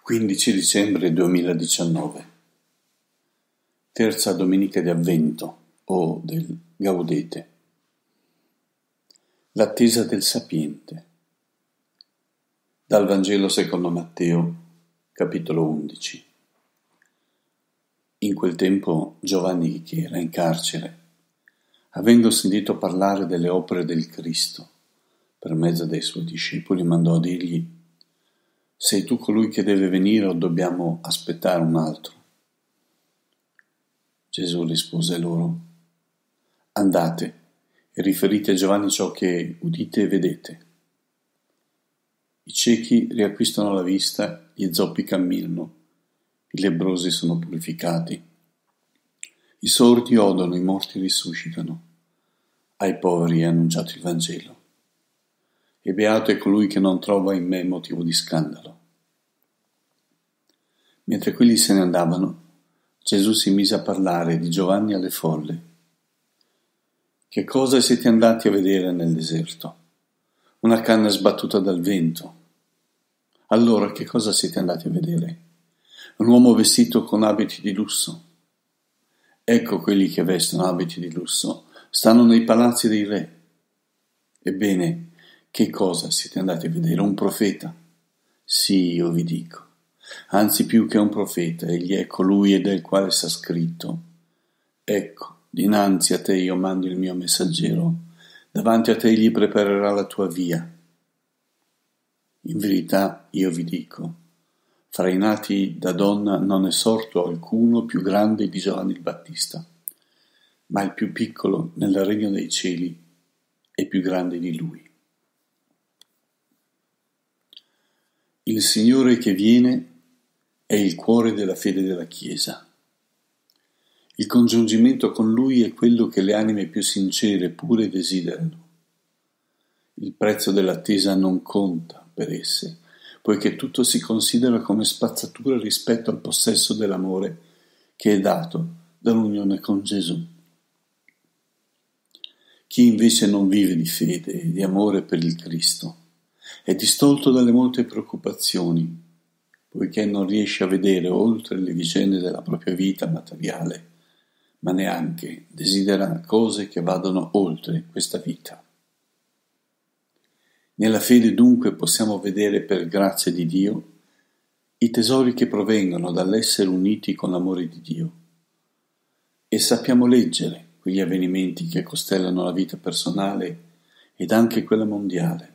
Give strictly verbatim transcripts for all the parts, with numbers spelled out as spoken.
quindici dicembre duemiladiciannove, terza domenica di Avvento o del Gaudete. L'attesa del sapiente. Dal Vangelo secondo Matteo, capitolo undici. In quel tempo Giovanni, che era in carcere, avendo sentito parlare delle opere del Cristo per mezzo dei suoi discepoli, mandò a dirgli: sei tu colui che deve venire o dobbiamo aspettare un altro? Gesù rispose loro: andate e riferite a Giovanni ciò che udite e vedete. I ciechi riacquistano la vista, gli zoppi camminano, i lebbrosi sono purificati, i sordi odono, i morti risuscitano, ai poveri è annunciato il Vangelo. E beato è colui che non trova in me motivo di scandalo. Mentre quelli se ne andavano, Gesù si mise a parlare di Giovanni alle folle. Che cosa siete andati a vedere nel deserto? Una canna sbattuta dal vento. Allora che cosa siete andati a vedere? Un uomo vestito con abiti di lusso? Ecco, quelli che vestono abiti di lusso stanno nei palazzi dei re. Ebbene, che cosa siete andati a vedere? Un profeta? Sì, io vi dico. Anzi, più che un profeta, egli è colui del quale sta scritto: ecco, dinanzi a te io mando il mio messaggero, davanti a te egli preparerà la tua via. In verità io vi dico, fra i nati da donna non è sorto alcuno più grande di Giovanni il Battista, ma il più piccolo nel regno dei cieli è più grande di lui. Il Signore che viene è il cuore della fede della Chiesa. Il congiungimento con Lui è quello che le anime più sincere e pure desiderano. Il prezzo dell'attesa non conta per esse, poiché tutto si considera come spazzatura rispetto al possesso dell'amore che è dato dall'unione con Gesù. Chi invece non vive di fede e di amore per il Cristo è distolto dalle molte preoccupazioni, poiché non riesce a vedere oltre le vicende della propria vita materiale, ma neanche desidera cose che vadano oltre questa vita. Nella fede dunque possiamo vedere per grazia di Dio i tesori che provengono dall'essere uniti con l'amore di Dio e sappiamo leggere quegli avvenimenti che costellano la vita personale ed anche quella mondiale.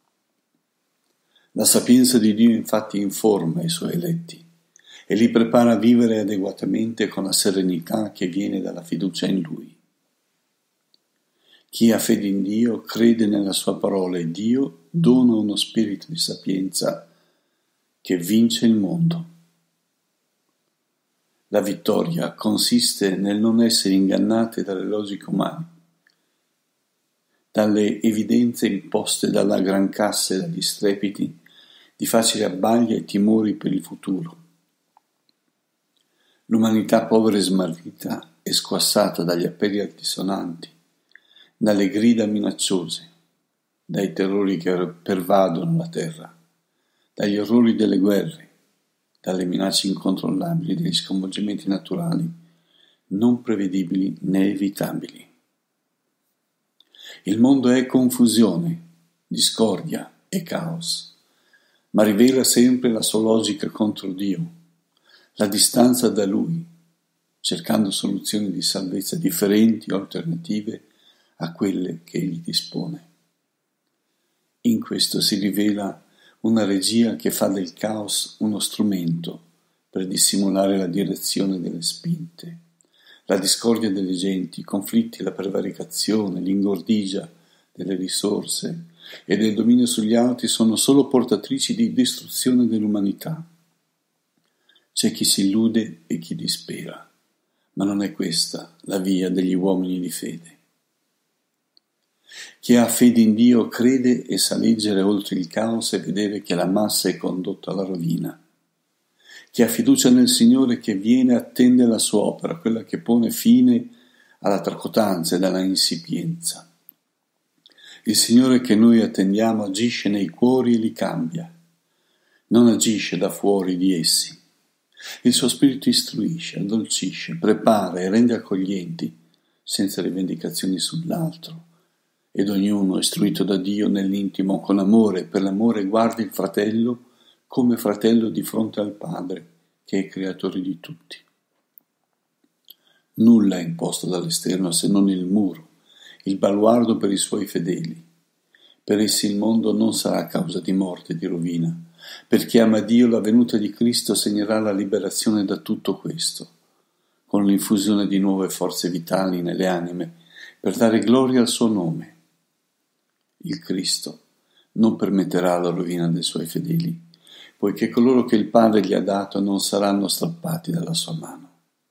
La sapienza di Dio infatti informa i suoi eletti e li prepara a vivere adeguatamente con la serenità che viene dalla fiducia in Lui. Chi ha fede in Dio crede nella sua parola e Dio dona uno spirito di sapienza che vince il mondo. La vittoria consiste nel non essere ingannate dalle logiche umane, dalle evidenze imposte dalla gran cassa e dagli strepiti di facile abbaglia e timori per il futuro. L'umanità povera e smarrita è squassata dagli appelli altisonanti, dalle grida minacciose, dai terrori che pervadono la terra, dagli orrori delle guerre, dalle minacce incontrollabili degli sconvolgimenti naturali, non prevedibili né evitabili. Il mondo è confusione, discordia e caos, ma rivela sempre la sua logica contro Dio, la distanza da Lui, cercando soluzioni di salvezza differenti o alternative a quelle che Egli dispone. In questo si rivela una regia che fa del caos uno strumento per dissimulare la direzione delle spinte, la discordia delle genti, i conflitti, la prevaricazione, l'ingordigia delle risorse e del dominio sugli altri sono solo portatrici di distruzione dell'umanità. C'è chi si illude e chi dispera, ma non è questa la via degli uomini di fede. Chi ha fede in Dio crede e sa leggere oltre il caos e vedere che la massa è condotta alla rovina. Chi ha fiducia nel Signore che viene attende la sua opera, quella che pone fine alla tracotanza e alla insipienza. Il Signore che noi attendiamo agisce nei cuori e li cambia. non agisce da fuori di essi. Il suo spirito istruisce, addolcisce, prepara e rende accoglienti, senza rivendicazioni sull'altro, ed ognuno, istruito da Dio nell'intimo con amore e per l'amore, guarda il fratello come fratello di fronte al Padre, che è creatore di tutti. Nulla è imposto dall'esterno se non il muro, il baluardo per i suoi fedeli. Per essi il mondo non sarà causa di morte e di rovina. Per chi ama Dio, la venuta di Cristo segnerà la liberazione da tutto questo, con l'infusione di nuove forze vitali nelle anime, per dare gloria al suo nome. Il Cristo non permetterà la rovina dei suoi fedeli, poiché coloro che il Padre gli ha dato non saranno strappati dalla sua mano.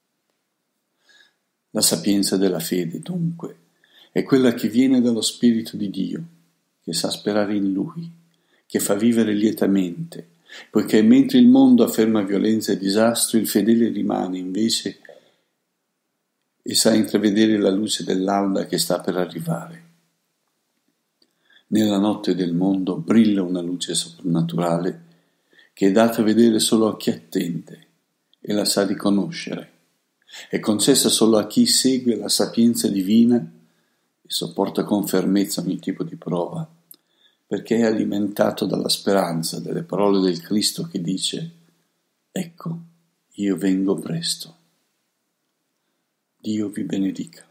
La sapienza della fede, dunque, è quella che viene dallo Spirito di Dio, che sa sperare in Lui, che fa vivere lietamente, poiché mentre il mondo afferma violenza e disastro, il fedele rimane invece e sa intravedere la luce dell'alba che sta per arrivare. Nella notte del mondo brilla una luce soprannaturale che è data a vedere solo a chi attende e la sa riconoscere. È concessa solo a chi segue la sapienza divina e sopporta con fermezza ogni tipo di prova, perché è alimentato dalla speranza delle parole del Cristo che dice: «Ecco, io vengo presto». Dio vi benedica.